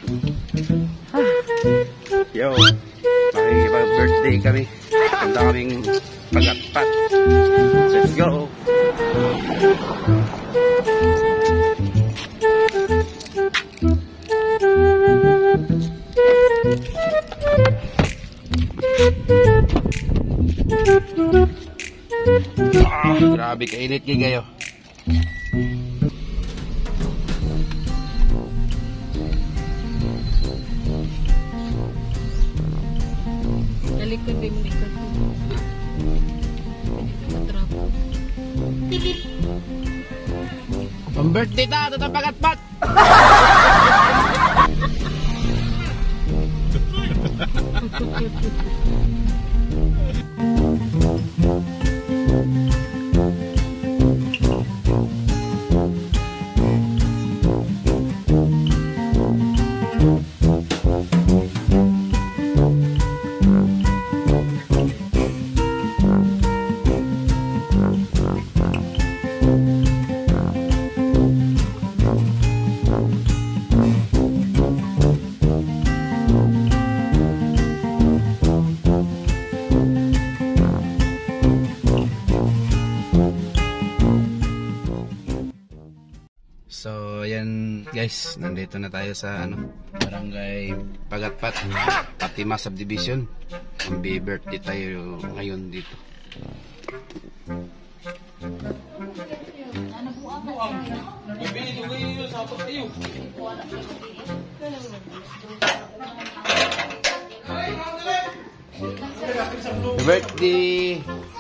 Yo, makikipag-birthday kami. Ganda kaming pag-atpat. Let's go! Grabe kainit kayo. Nalikod ba yung likod ko? Ang birthday ta, ito pag-atpat! So, ayan guys, nandito na tayo sa Barangay Pagatpat, Patima Subdivision. Happy birthday tayo ngayon dito. Birthday!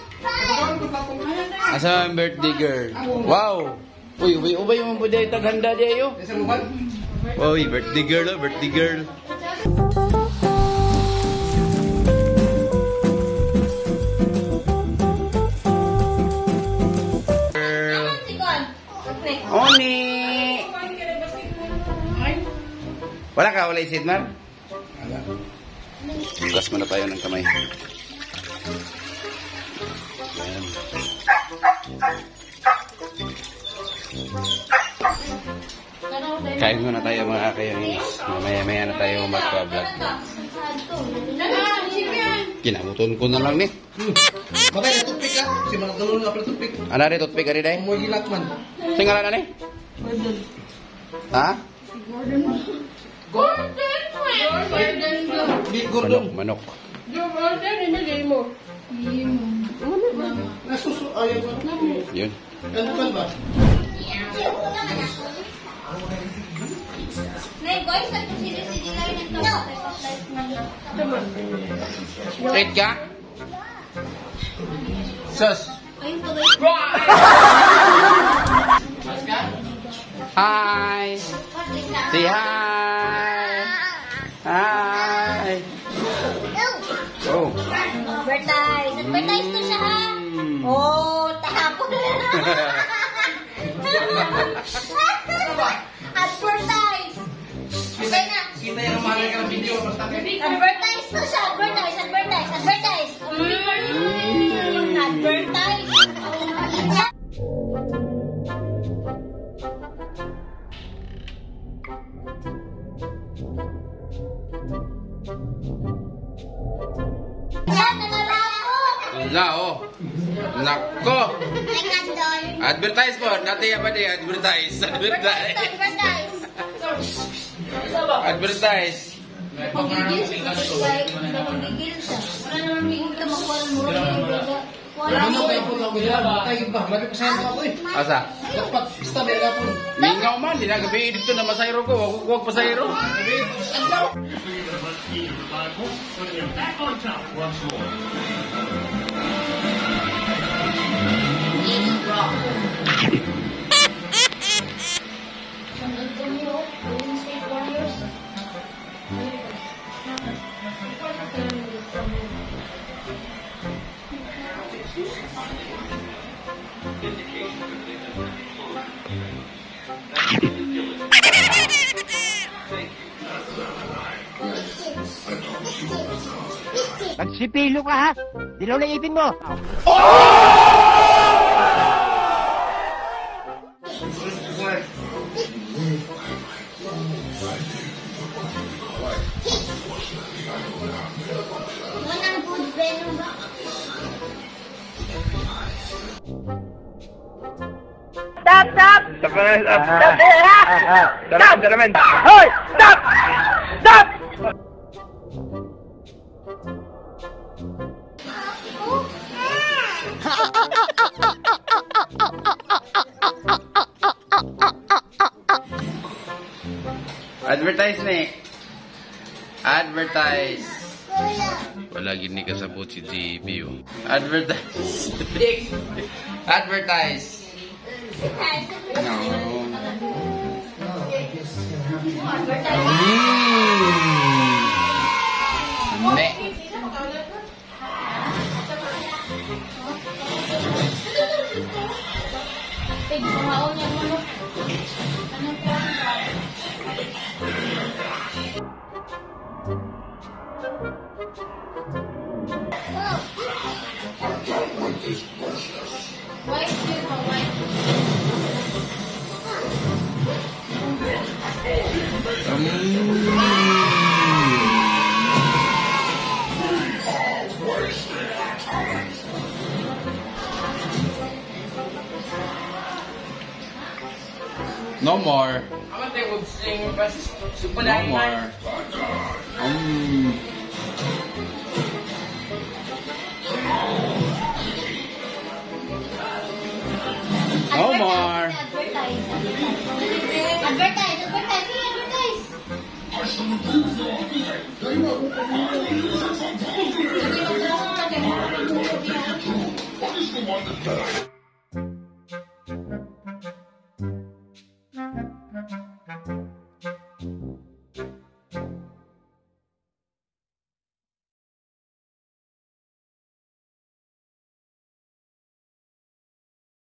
Asa ang birthday girl? Wow! Uy, ubay yung buday taghanda di ayo. Uy, birthday girl, oh, birthday girl. Oni. Wala ka, wala isid man? Wala. Bukas muna tayo ng kamay. Ayan. Kain muna tayo mga kayanis. Mamaya-maya na tayo magpa-vlog. Kinamuton ko na lang ni. Bakit na toothpick ka? Kasi managdalo na pala toothpick. Ano rin toothpick rin day? Umuwi gilat man. Tingala na ni? Ha? Gordon. Manok. Nasuso ayaw ba? Yun. Ano pa ba? Wait ka? Sus! Hi! Say hi! Hi! Oh! Advertise! Advertise to siya ha! Oh, tahapon na lang! Advertise! Okay na! Kita yung mahal ka ng video. Advertise to siya! Advertise! Advertise! Advertise! Advertise! Yan! Nangalapot! Wala oh! Nako! Ay, kandol! Advertise po! Nati apa di? Advertise! Advertise! Advertise! Advertise! Magigil siya. Magigil siya. Wala naman migil ka makuha ng mura ng baga. Wala Ano mo. kayo po lang nila? Tayo ba? Marami pa sa'yo ako eh. Asa? Dapat basta meron po. Mingaw man! Di na gabi dito na masayro ko. Huwag pasayro. Nagsipilo ka ha? Dilaw na ipin mo! Dalaman! Hoy! Stop! Stop! Advertise ni. Advertise. Wala gini kasabot si JB. Advertise. Advertise. No. Ne. No more. No more. No more. Advertise.